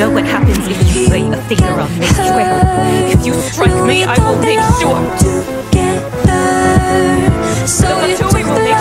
know what happens if you lay a finger on me. Swear, if you strike me, I will make sure. Together, so the two we will make